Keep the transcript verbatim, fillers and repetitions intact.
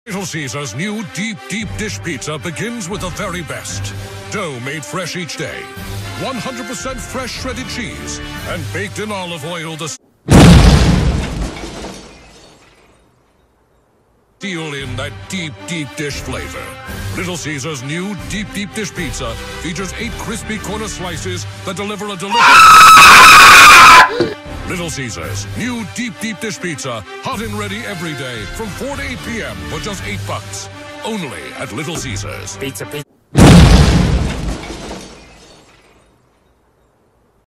Little Caesars new deep, deep dish pizza begins with the very best. Dough made fresh each day. one hundred percent fresh shredded cheese. And baked in olive oil to seal in that deep, deep dish flavor. Little Caesars new deep, deep dish pizza features eight crispy corner slices that deliver a delicious... Little Caesars new deep, deep dish pizza, hot and ready every day from four to eight p m for just eight bucks. Only at Little Caesars. Pizza, pizza.